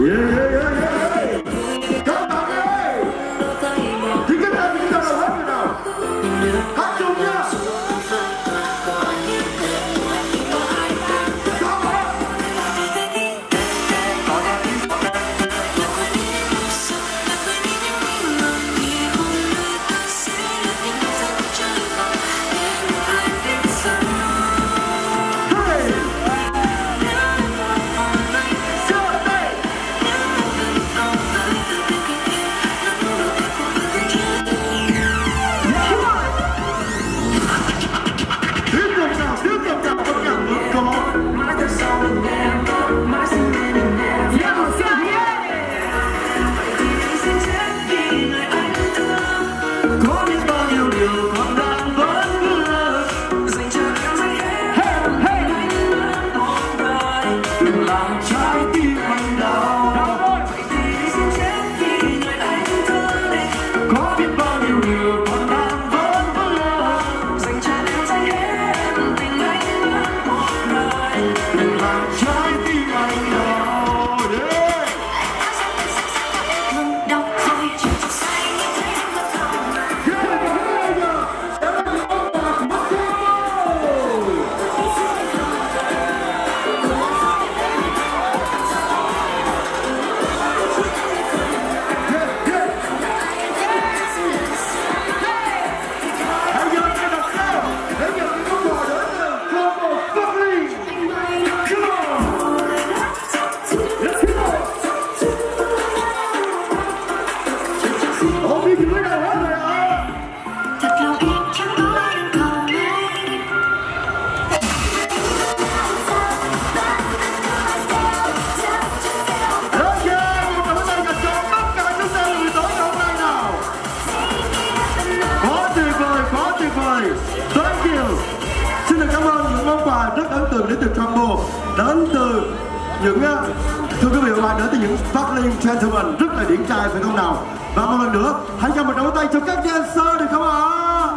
Các bạn ơi, thì cái này chúng ta đâu hết rồi nào. Hát chung nha. Xin được cảm ơn những món quà rất ấn tượng đến từ combo, đến từ những thưa quý vị và các bạn, đến từ những sparkling gentlemen rất là điển trai phải không nào? Và một lần nữa hãy cho một tràng tay cho các dancer được không ạ?